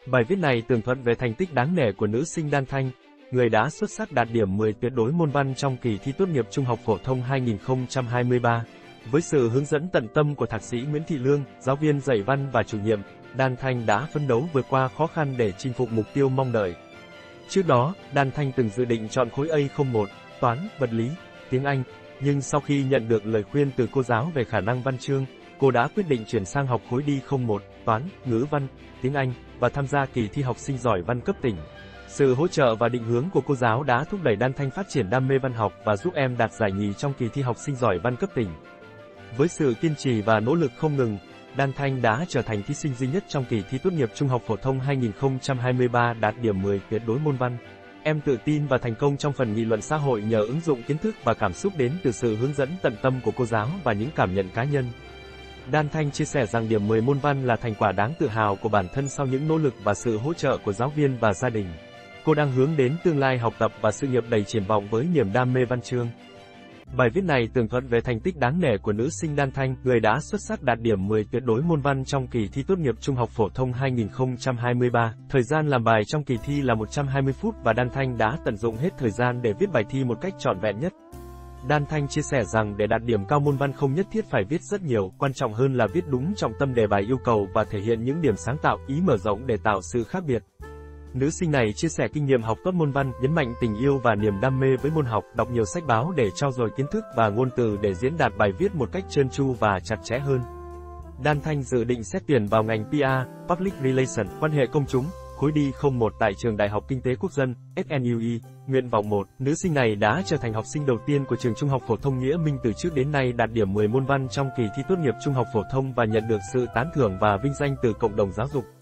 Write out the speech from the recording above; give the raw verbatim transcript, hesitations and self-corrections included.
Bài viết này tường thuật về thành tích đáng nể của nữ sinh Đan Thanh, người đã xuất sắc đạt điểm mười tuyệt đối môn văn trong kỳ thi tốt nghiệp trung học phổ thông hai nghìn không trăm hai mươi ba. Với sự hướng dẫn tận tâm của Thạc sĩ Nguyễn Thị Lương, giáo viên dạy văn và chủ nhiệm, Đan Thanh đã phấn đấu vượt qua khó khăn để chinh phục mục tiêu mong đợi. Trước đó, Đan Thanh từng dự định chọn khối A không một, toán, vật lý, tiếng Anh, nhưng sau khi nhận được lời khuyên từ cô giáo về khả năng văn chương, cô đã quyết định chuyển sang học khối D không một, toán, ngữ văn, tiếng Anh, và tham gia kỳ thi học sinh giỏi văn cấp tỉnh. Sự hỗ trợ và định hướng của cô giáo đã thúc đẩy Đan Thanh phát triển đam mê văn học và giúp em đạt giải nhì trong kỳ thi học sinh giỏi văn cấp tỉnh. Với sự kiên trì và nỗ lực không ngừng, Đan Thanh đã trở thành thí sinh duy nhất trong kỳ thi tốt nghiệp trung học phổ thông hai nghìn không trăm hai mươi ba đạt điểm mười tuyệt đối môn văn. Em tự tin và thành công trong phần nghị luận xã hội nhờ ứng dụng kiến thức và cảm xúc đến từ sự hướng dẫn tận tâm của cô giáo và những cảm nhận cá nhân. Đan Thanh chia sẻ rằng điểm mười môn văn là thành quả đáng tự hào của bản thân sau những nỗ lực và sự hỗ trợ của giáo viên và gia đình. Cô đang hướng đến tương lai học tập và sự nghiệp đầy triển vọng với niềm đam mê văn chương. Bài viết này tường thuật về thành tích đáng nể của nữ sinh Đan Thanh, người đã xuất sắc đạt điểm mười tuyệt đối môn văn trong kỳ thi tốt nghiệp trung học phổ thông hai nghìn không trăm hai mươi ba. Thời gian làm bài trong kỳ thi là một trăm hai mươi phút và Đan Thanh đã tận dụng hết thời gian để viết bài thi một cách trọn vẹn nhất. Đan Thanh chia sẻ rằng để đạt điểm cao môn văn không nhất thiết phải viết rất nhiều, quan trọng hơn là viết đúng trọng tâm đề bài yêu cầu và thể hiện những điểm sáng tạo, ý mở rộng để tạo sự khác biệt. Nữ sinh này chia sẻ kinh nghiệm học tốt môn văn, nhấn mạnh tình yêu và niềm đam mê với môn học, đọc nhiều sách báo để trau dồi kiến thức và ngôn từ để diễn đạt bài viết một cách trơn tru và chặt chẽ hơn. Đan Thanh dự định xét tuyển vào ngành pê e, Public Relations, quan hệ công chúng, khối D không một tại Trường Đại học Kinh tế Quốc dân, ét en u e, nguyện vọng một. Nữ sinh này đã trở thành học sinh đầu tiên của trường Trung học phổ thông Nghĩa Minh từ trước đến nay đạt điểm mười môn văn trong kỳ thi tốt nghiệp trung học phổ thông và nhận được sự tán thưởng và vinh danh từ cộng đồng giáo dục.